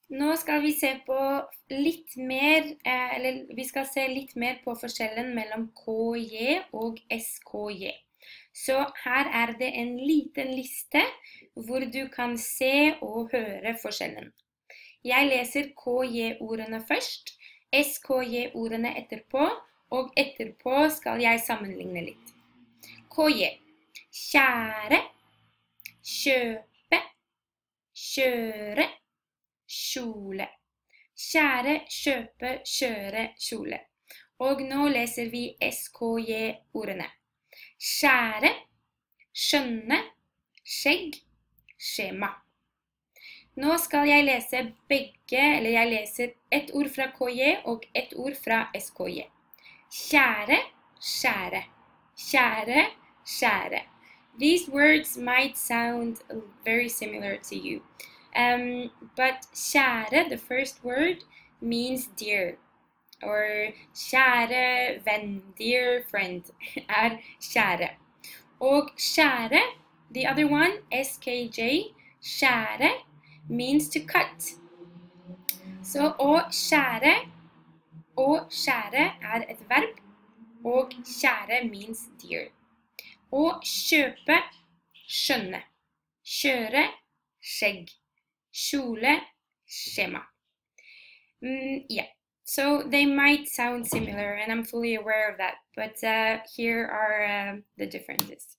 Nå skal vi se på litt mer, eller vi skal se litt mer på forskjellen mellom KJ og SKJ. Så her er det en liten liste hvor du kan se og høre forskjellen. Jeg leser KJ-ordene først, SKJ-ordene etterpå, og etterpå skal jeg sammenligne litt. KJ. Kjære, kjøpe, kjøre, kjole. Kjære, kjøpe, kjøre, kjole. Og nå leser vi SKJ-ordene. Skjære, skjønne, skjegg, skjema. Nå skal jeg lese begge, eller jeg leser et ord fra KJ og et ord fra SKJ. Kjære, skjære. Kjære, skjære. These words might sound very similar to you. But kjære, the first word, means dear. Or kjære venn, dear friend, er kjære. Og skjære, the other one, SKJ, skjære, means to cut. Så å skjære er et verb, og kjære means dear. Å kjøpe, skjønne. Kjøre, skjegg. Kjole, skjema. Yeah, so they might sound similar, and I'm fully aware of that, but here are the differences.